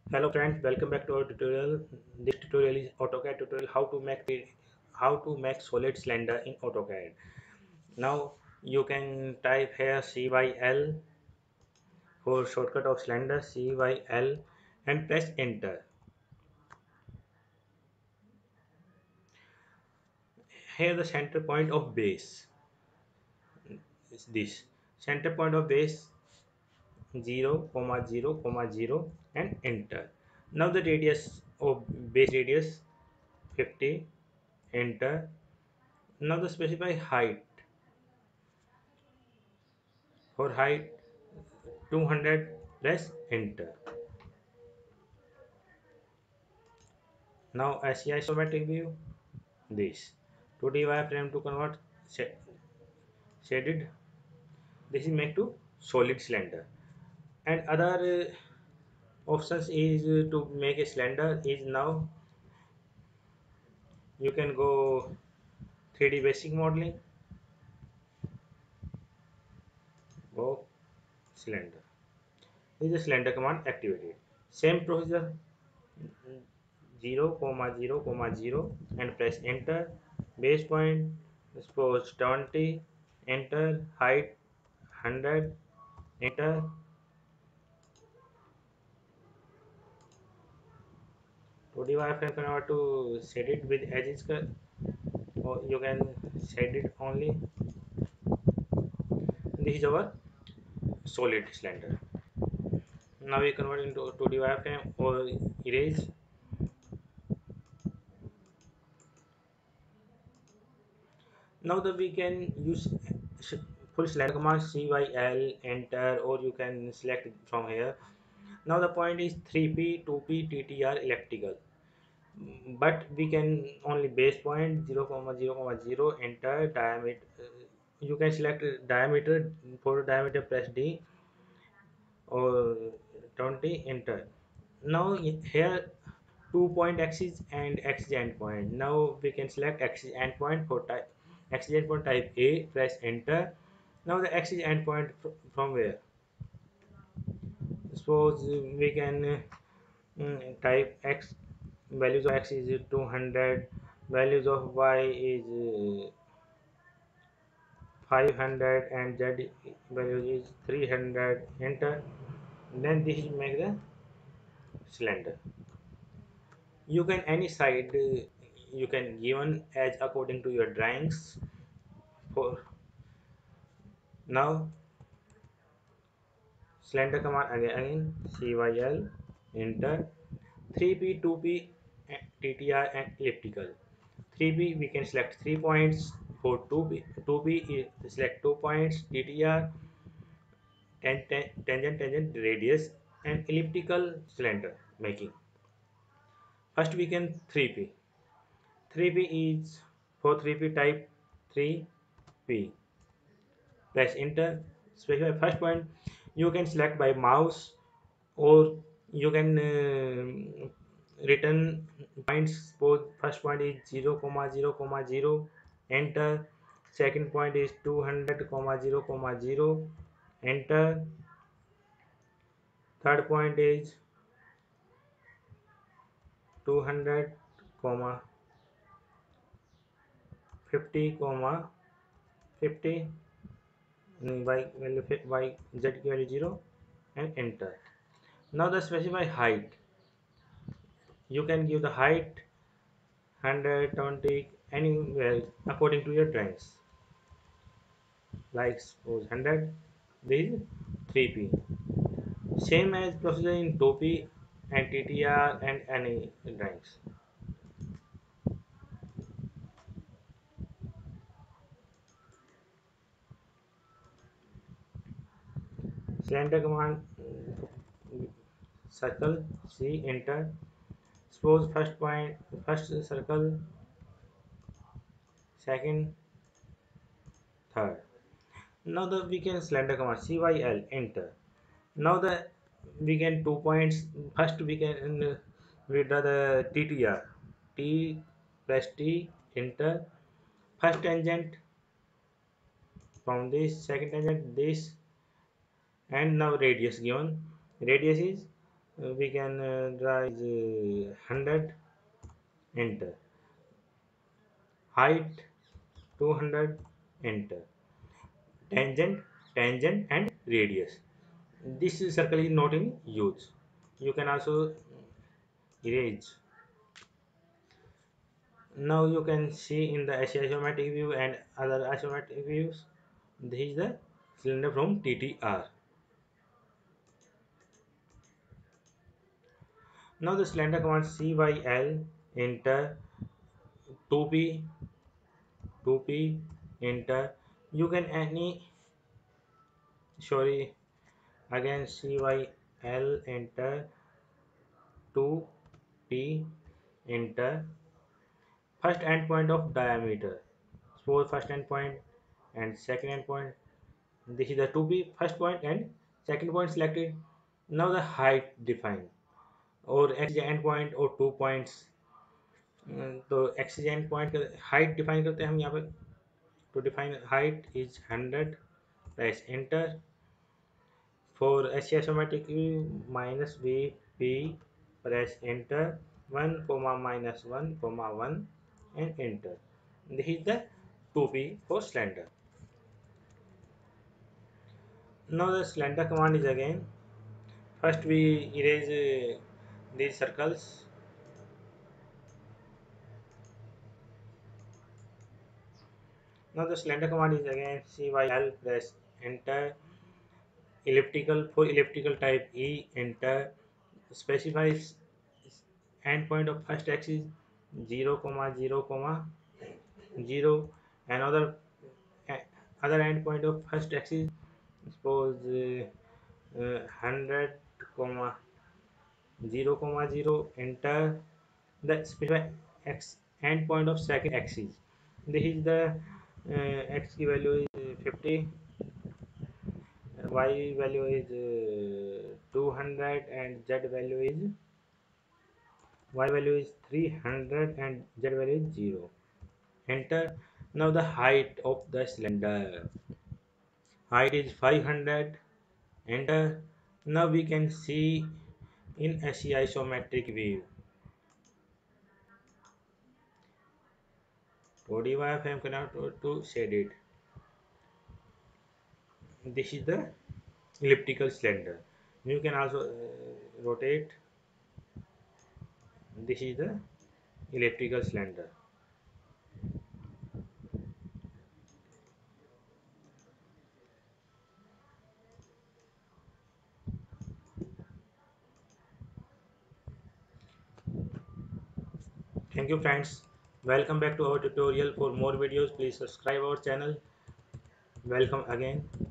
Hello friends, welcome back to our tutorial. This tutorial is AutoCAD tutorial how to make solid cylinder in AutoCAD. Now you can type here CYL for shortcut of cylinder CYL and press enter. Here the center point of base is this. Center point of base 0, 0, 0 and enter. Now the radius of base radius 50, enter. Now the specify height. For height 200, press enter. Now SCI isometric view, this 2D wireframe to convert shaded, this is make to solid cylinder. And other options is to make a cylinder is now you can go 3D basic modeling, go cylinder. This is the cylinder command activated. Same procedure 0, 0, 0 and press enter. Base point suppose 20, enter. Height 100, enter. 2D wireframe convert to shaded with edges or you can shade it only. This is our solid cylinder. Now we convert into 2D wireframe or erase. Now that we can use full cylinder command CYL enter or you can select it from here. Now the point is 3P 2P TTR elliptical, but we can only base point 0, 0, 0 enter. Diameter you can select diameter. For diameter press D or 20, enter. Now here 2 point axis and axis endpoint. Now we can select axis endpoint for type axis endpoint type A, press enter. Now the axis endpoint from where, suppose we can type x, values of x is 200, values of y is 500 and z value is 300, enter. Then this is make the cylinder. You can any side you can given as according to your drawings. For now cylinder command again CYL enter. 3P 2P TTR and elliptical. 3P we can select 3 points. For 2P is select 2 points. TTR tangent radius and elliptical cylinder making. First we can 3P. 3P is for 3P type 3P. Press enter. Specify first point. You can select by mouse or you can return points. Suppose first point is 0, 0, 0, enter. Second point is 200, 0, 0, enter. Third point is 200, 50, 50 by value by z value 0 and enter. Now the specify height. You can give the height 120 anywhere according to your trends. Like suppose 100, this is 3P. Same as procedure in 2P and TTR and any ranks. Cylinder command circle C, enter. Suppose first point, first circle, second, third. Now the we can cylinder command CYL, enter. Now the we can 2 points. First we can withdraw the TTR. T, press T, enter. First tangent from this, second tangent this, and now radius given. Radius is We can draw is 100, enter. Height 200, enter. Tangent, tangent and radius. This circle is not in use. You can also erase. Now you can see in the isometric view and other isometric views. This is the cylinder from TTR. Now the cylinder command CYL, enter. 2P, 2P, enter. You can any, sorry, again CYL, enter. 2P, enter. First endpoint of diameter. For first endpoint and second endpoint. This is the 2P first point and second point selected. Now the height defined, or x endpoint or 2 points. तो x endpoint का height define करते हैं हम यहाँ पे. To define height is 100. Press enter. For axiomatic view minus VP, press enter. 1 comma minus 1 comma 1 and enter. This is the 2P for slender. Now the slender command is again. First we erase these circles. Now the slender command is again CYL, press enter. Elliptical, for elliptical type E, enter. Specifies endpoint of first axis 0 comma 0 comma 0. Another other endpoint of first axis, suppose 100 comma 0 comma 0, enter. The specify x endpoint of second axis. This is the x की value is 50, y value is 200 and z value is y value is 300 and z value is 0. Enter. Now the height of the cylinder. Height is 500. Enter. Now we can see in SE isometric view. 2D wireframe cannot to shade it. This is the elliptical cylinder. You can also rotate. This is the elliptical cylinder. Thank you friends. Welcome back to our tutorial. For more videos, please subscribe our channel. Welcome again.